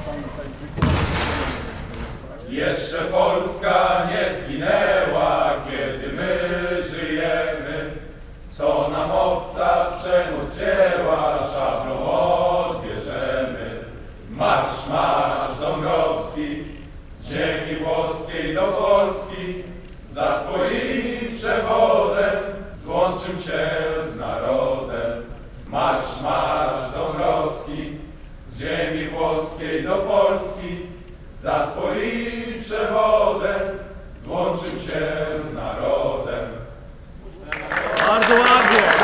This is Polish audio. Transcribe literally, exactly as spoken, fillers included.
Jeszcze Polska nie zginęła, kiedy my żyjemy. Co nam obca przemoc wzięła, szablą odbierzemy. Marsz, marsz Dąbrowski, z ziemi włoskiej do Polski. Za twoim przewodem złączym się z narodem. Marsz, marsz Dąbrowski, z ziemi włoskiej do Polski. Za twoim przewodem złączym się z narodem. Bardzo ładnie!